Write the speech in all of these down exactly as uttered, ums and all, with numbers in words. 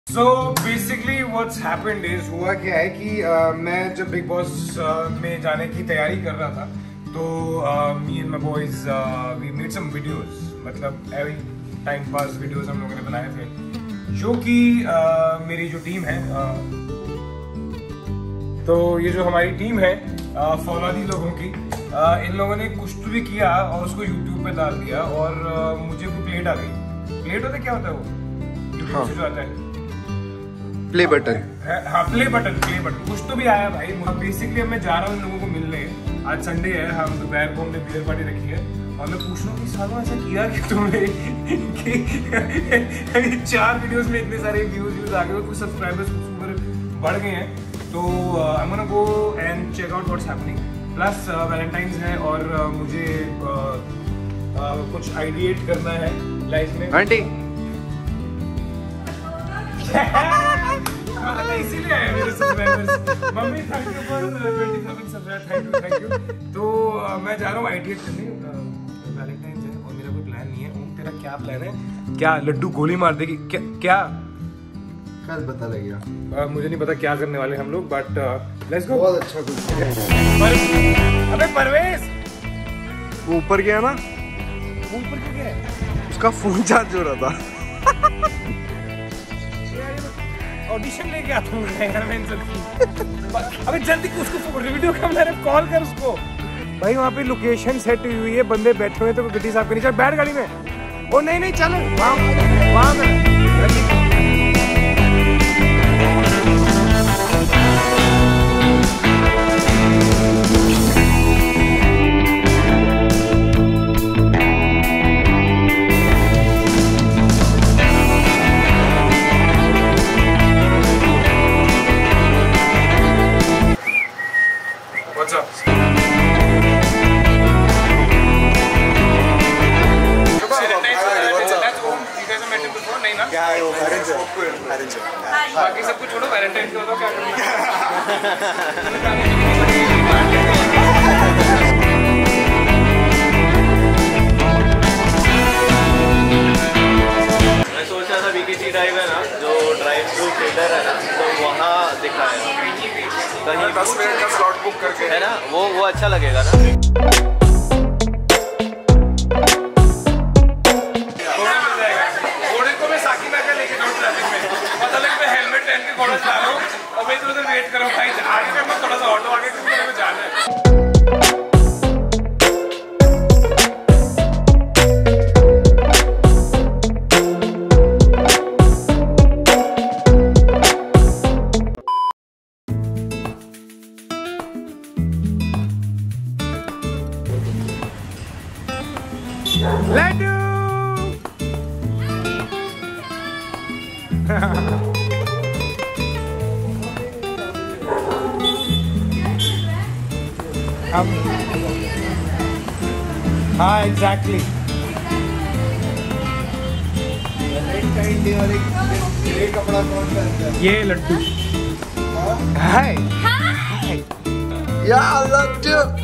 So basically what's happened is हुआ क्या है कि uh, मैं जब बिग बॉस uh, में जाने की तैयारी कर रहा था तो me and my boys we made some videos, मतलब एवरी टाइम पास वीडियोस हम लोगों ने बनाए थे, जो कि uh, मेरी जो टीम है uh, तो ये जो हमारी टीम है uh, फौलादी लोगों की, uh, इन लोगों ने कुछ तो भी किया और उसको यूट्यूब पे डाल दिया और uh, मुझे कोई प्लेट आ गई। प्लेट होता है, क्या होता है वो यूट्यूब हाँ। से जो आता है प्ले बटन, हाँ प्ले बटन प्ले बटन कुछ तो भी आया भाई। बेसिकली मैं जा रहा हूँ इन लोगों को मिलने, आज संडे है, हम दोपहर को हमने बियर पार्टी रखी है और मैं पूछ रहा हूँ कि सालों ऐसा किया कि तुमने कि चार वीडियोस में इतने सारे व्यूज व्यूज आ गए, कुछ सब्सक्राइबर्स ऊपर बढ़ गए हैं। तो I am gonna go and check out what's happening. Plus Valentine's है और uh, मुझे uh, uh, कुछ आइडिएट करना है लाइफ में। आंटी इसीलिए आए मेरे subscribers. Mummy thank you for twenty thousand subscriber, thank you thank you. तो uh, मैं जा रहा हूँ आइडिएट करने, वैलेंटाइन्स है और मेरा कोई प्लान नहीं है। तेरा क्या प्लान है? क्या लड्डू गोली मार देगी क्या? क्या कल पता लगेगा। uh, मुझे नहीं पता क्या करने वाले हम लोग, बट लेट्स गो। बहुत अच्छा कुछ पर, अबे परवेज वो ऊपर गया ना, वो ऊपर क्यों गया है? उसका फोन चार्ज हो रहा था। ऑडिशन लेके आता हूँ यार मैं इन सबकी। अबे जल्दी उसको वीडियो कैमरा रे कॉल कर उसको। भाई वहाँ पे लोकेशन सेट हुई है, बंदे बैठे हुए तो गड्डी साफ करनी चाहिए। बैठ गाड़ी में। ओ नहीं नहीं चलो वहाँ वहाँ पे। बाकी सब कुछ छोड़ो, वैलेंटाइन को बताओ क्या करना मैं सोच रहा था बीकेसी ड्राइव है ना, जो ड्राइव थ्रू थिएटर है ना, तो वहाँ दिखाया कहीं दस मिनट का स्लॉट बुक करके है ना, वो वो अच्छा लगेगा ना। वेट करो भाई, आगे मैं थोड़ा सा ऑटो आगे में जाना है। लड्डू हम हाँ एग्जैक्टली कपड़ा कौन सा है? ये लड्डू हाय या Laddu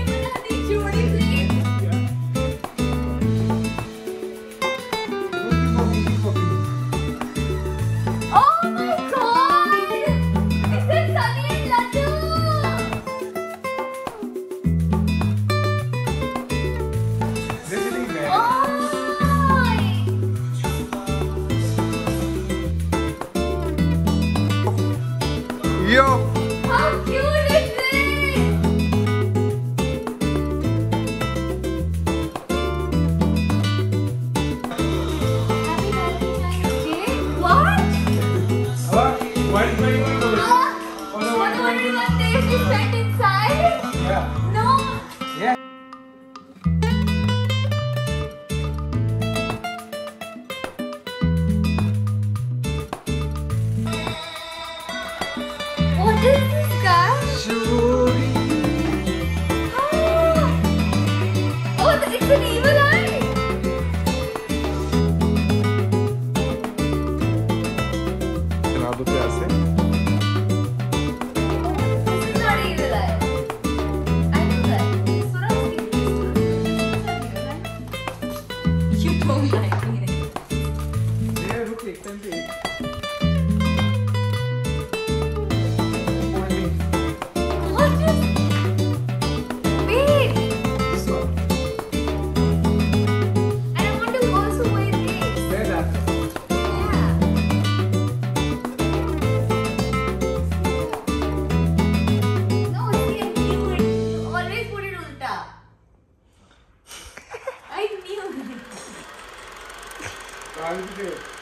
Yo! How cute is this? Happy Valentine's Day? What? What? What is going on? Uh, what twenty-one days you spent inside? Yeah. No. Yeah. What is this, guys? Oh, oh, it's an evil eye. चला दो प्यार से। This is not evil eye. I know that. Sura is evil. You don't like me. ये रुक एक time पे। दाल भी दे